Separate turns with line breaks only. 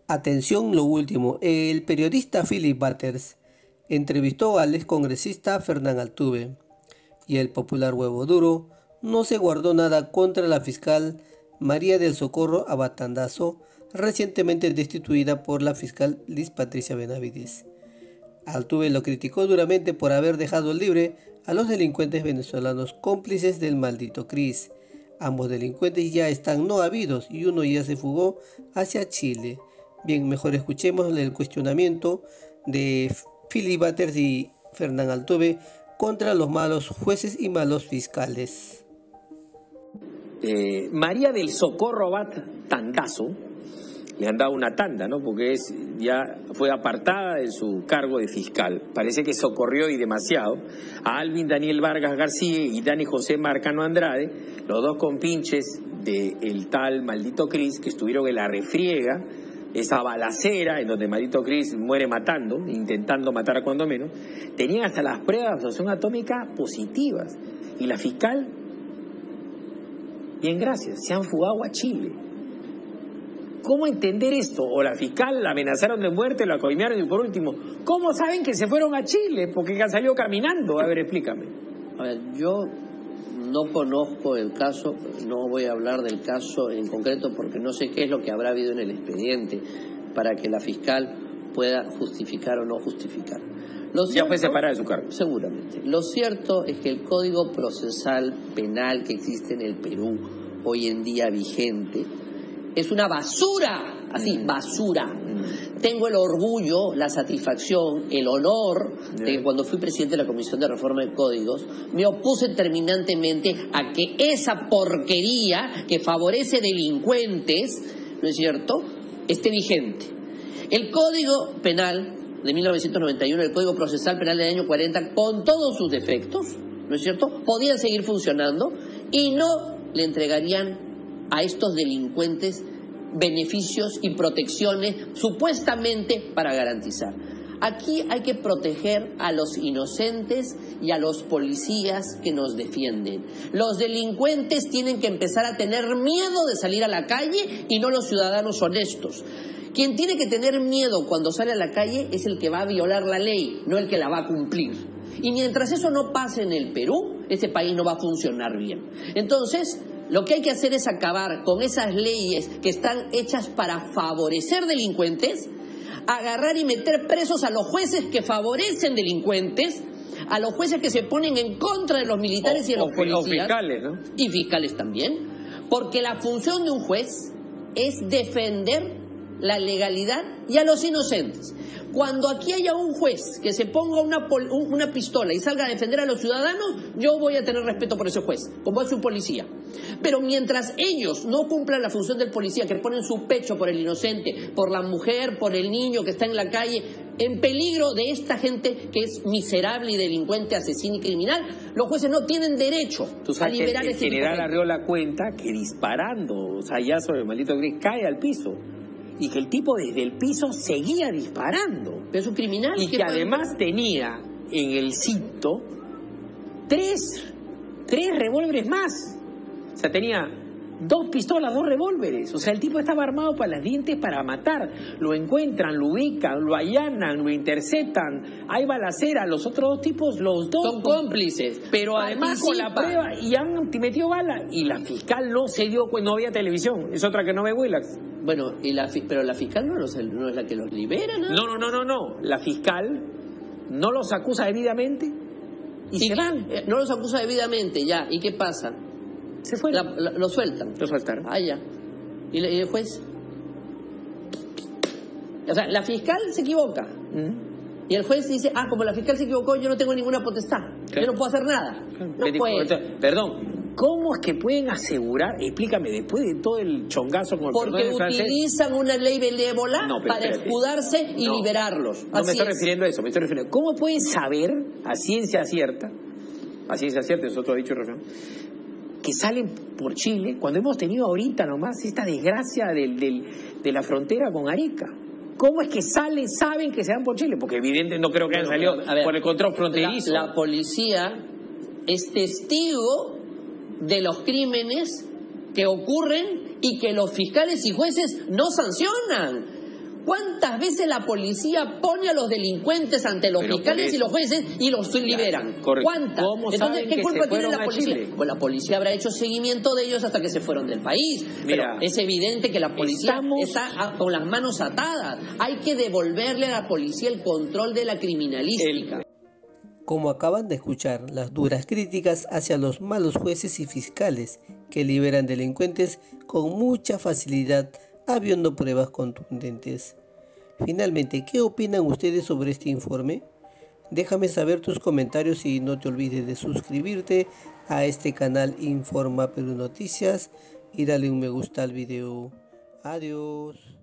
Atención lo último, el periodista Philip Butters entrevistó al excongresista Fernán Altuve y el popular Huevo Duro no se guardó nada contra la fiscal María del Socorro Abatandazo, recientemente destituida por la fiscal Liz Patricia Benavides. Altuve lo criticó duramente por haber dejado libre a los delincuentes venezolanos cómplices del maldito Cris. Ambos delincuentes ya están no habidos y uno ya se fugó hacia Chile. Bien, mejor escuchemos el cuestionamiento de Philip Butters y Fernán Altuve contra los malos jueces y malos fiscales.
María del Socorro Tandazo le han dado una tanda, ¿no? Porque ya fue apartada de su cargo de fiscal. Parece que socorrió y demasiado a Alvin Daniel Vargas García y Dani José Marcano Andrade, los dos compinches del tal maldito Cris, que estuvieron en la refriega, esa balacera en donde maldito Cris muere matando, intentando matar a cuando menos. Tenían hasta las pruebas de absorción atómica positivas. Y la fiscal, bien gracias, se han fugado a Chile. ¿Cómo entender esto? O la fiscal la amenazaron de muerte, la coimearon y por último, ¿cómo saben que se fueron a Chile? Porque salió caminando. A ver, explícame.
A ver, yo no conozco el caso, no voy a hablar del caso en concreto porque no sé qué es lo que habrá habido en el expediente para que la fiscal pueda justificar o no justificar.
Ya fue separada de su cargo.
Seguramente. Lo cierto es que el Código Procesal Penal que existe en el Perú, hoy en día vigente, es una basura, así, basura. Tengo el orgullo, la satisfacción, el honor de que cuando fui presidente de la Comisión de Reforma de Códigos, me opuse terminantemente a que esa porquería que favorece delincuentes, ¿no es cierto?, esté vigente. El Código Penal de 1991, el Código Procesal Penal del año 40, con todos sus defectos, ¿no es cierto?, podían seguir funcionando y no le entregarían a estos delincuentes beneficios y protecciones supuestamente para garantizar. Aquí hay que proteger a los inocentes y a los policías que nos defienden. Los delincuentes tienen que empezar a tener miedo de salir a la calle y no los ciudadanos honestos. Quien tiene que tener miedo cuando sale a la calle es el que va a violar la ley, no el que la va a cumplir. Y mientras eso no pase en el Perú, este país no va a funcionar bien. Entonces, lo que hay que hacer es acabar con esas leyes que están hechas para favorecer delincuentes, agarrar y meter presos a los jueces que favorecen delincuentes, a los jueces que se ponen en contra de los militares y de los policías. O
fiscales, ¿no?
Y fiscales también, porque la función de un juez es defender la legalidad y a los inocentes. Cuando aquí haya un juez que se ponga una pistola y salga a defender a los ciudadanos, yo voy a tener respeto por ese juez, como es un policía. Pero mientras ellos no cumplan la función del policía, que ponen su pecho por el inocente, por la mujer, por el niño que está en la calle, en peligro de esta gente que es miserable y delincuente, asesino y criminal, los jueces no tienen derecho a liberar
este tipo de gente. El general Arriola cuenta que disparando sayazo del maldito Cris cae al piso. Y que el tipo desde el piso seguía disparando.
Pero es un criminal.
Y que además tenía en el cinto tres revólveres más. O sea, tenía 2 pistolas, 2 revólveres. O sea, el tipo estaba armado para las dientes para matar. Lo encuentran, lo ubican, lo allanan, lo interceptan. Hay balacera. Los otros 2 tipos, los 2
son cómplices.
Pero además con la prueba y han metido bala. Y la fiscal no se dio cuenta, no había televisión. Es otra que no ve Willax.
Bueno, pero la fiscal no es la que los libera, ¿no?
No. La fiscal no los acusa debidamente y se van.
No los acusa debidamente, ya. ¿Y qué pasa?
Se fueron.
Lo sueltan.
Lo soltaron.
Ah, ya. ¿Y el juez? O sea, la fiscal se equivoca. Y el juez dice, como la fiscal se equivocó, yo no tengo ninguna potestad. Yo no puedo hacer nada. No puede.
Perdón. ¿Cómo es que pueden asegurar, explícame, después de todo el chongazo con el
porque utilizan una ley benévola para escudarse y liberarlos?
No me estoy refiriendo a eso, me estoy refiriendo. ¿Cómo pueden saber a ciencia cierta, es otro dicho refrán, que salen por Chile cuando hemos tenido ahorita nomás esta desgracia de la frontera con Arica? ¿Cómo es que saben que se van por Chile? Porque evidentemente no creo que hayan salido por el control fronterizo.
La policía es testigo de los crímenes que ocurren y que los fiscales y jueces no sancionan. ¿Cuántas veces la policía pone a los delincuentes ante los fiscales y los jueces y los liberan?
Correcto.
¿Cuántas?
¿Cómo
Entonces,
saben
¿qué
que
culpa
se
tiene
fueron
la
a
policía?
Chile?
Pues la policía habrá hecho seguimiento de ellos hasta que se fueron del país.
Mira,
pero es evidente que la policía está con las manos atadas. Hay que devolverle a la policía el control de la criminalística.
Como acaban de escuchar, las duras críticas hacia los malos jueces y fiscales que liberan delincuentes con mucha facilidad, habiendo pruebas contundentes. Finalmente, ¿qué opinan ustedes sobre este informe? Déjame saber tus comentarios y no te olvides de suscribirte a este canal Informa Perú Noticias y dale un me gusta al video. Adiós.